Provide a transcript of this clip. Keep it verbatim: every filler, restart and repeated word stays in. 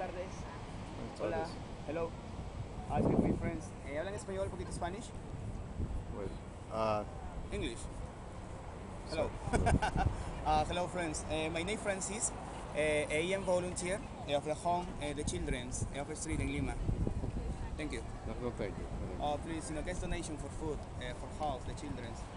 tardes. Buenas Hola. tardes. Hello. I speak with friends. Eh, ¿Hablan español, un poquito Spanish? Well, uh, English. sorry. Hello. uh, hello, friends. Uh, my name is Francis. Uh, I am volunteer of the home, uh, the children's of the street in Lima. Thank you. No, no, thank you. My name Uh, is- please, you know, get donation for food, uh, for house, the children's.